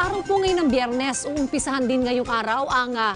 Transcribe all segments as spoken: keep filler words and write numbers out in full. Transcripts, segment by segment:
araw po ngayon ng Biyernes, uumpisahan din ngayong araw ang ah,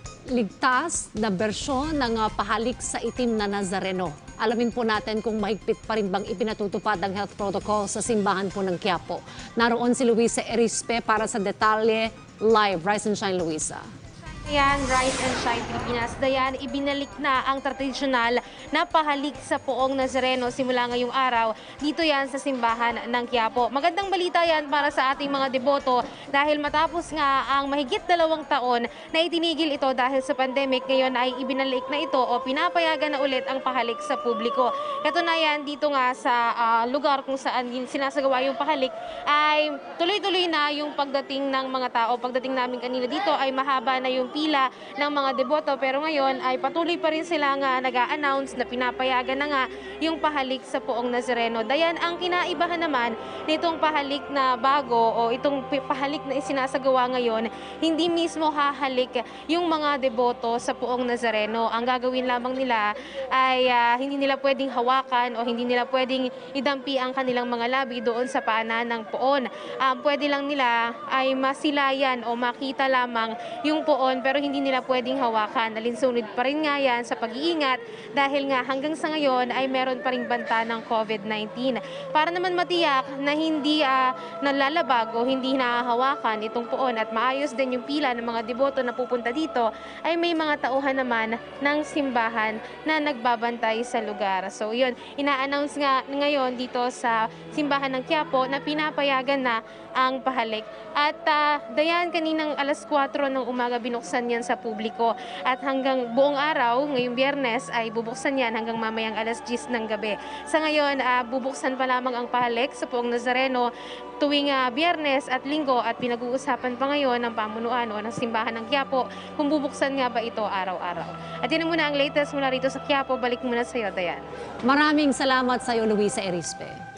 ligtas na bersyon ng ah, pahalik sa itim na Nazareno. Alamin po natin kung mahigpit pa rin bang ipinatutupad ang health protocol sa simbahan po ng Quiapo. Naroon si Luisa Erispe para sa detalye live. Rise and shine, Luisa. Ayan, Rise and Shine Pilipinas. Dayan, ibinalik na ang tradisyonal na pahalik sa Poong Nazareno simula ngayong araw. Dito yan sa simbahan ng Quiapo. Magandang balita yan para sa ating mga deboto dahil matapos nga ang mahigit dalawang taon na itinigil ito dahil sa pandemic, ngayon ay ibinalik na ito o pinapayagan na ulit ang pahalik sa publiko. Katunayan, dito nga sa uh, lugar kung saan sinasagawa yung pahalik ay tuloy-tuloy na yung pagdating ng mga tao. Pagdating namin kanina dito ay mahaba na yung pila ng mga deboto, pero ngayon ay patuloy pa rin sila nga nag-a-announce na pinapayagan na nga yung pahalik sa Poong Nazareno. Dayan, ang kinaibahan naman nitong pahalik na bago o itong pahalik na isinasagawa ngayon, hindi mismo hahalik yung mga deboto sa Poong Nazareno. Ang gagawin lamang nila ay uh, hindi nila pwedeng hawakan o hindi nila pwedeng idampi ang kanilang mga labi doon sa paanan ng poon. Um, pwede lang nila ay masilayan o makita lamang yung poon, pero hindi nila pwedeng hawakan. Alinsunod pa rin nga yan sa pag-iingat dahil nga hanggang sa ngayon ay meron pa ring banta ng COVID nineteen. Para naman matiyak na hindi uh, nalalabag o hindi nahahawakan itong poon at maayos din yung pila ng mga deboto na pupunta dito, ay may mga tauhan naman ng simbahan na nagbabantay sa lugar. So yun, ina-announce nga ngayon dito sa simbahan ng Quiapo na pinapayagan na ang pahalik. At uh, dayan, kaninang alas kwatro ng umaga binuksan yan sa publiko at hanggang buong araw, ngayong Biyernes, ay bubuksan yan hanggang mamayang alas diyes ng gabi. Sa ngayon, uh, bubuksan pa lamang ang pahalik sa Poong Nazareno tuwing uh, Biyernes at Linggo at pinag-uusapan pa ngayon ng pamunuan o ng simbahan ng Quiapo kung bubuksan nga ba ito araw-araw. At yun muna ang latest mula rito sa Quiapo. Balik muna sa iyo, Dayan. Maraming salamat sa iyo, Luisa Erispe.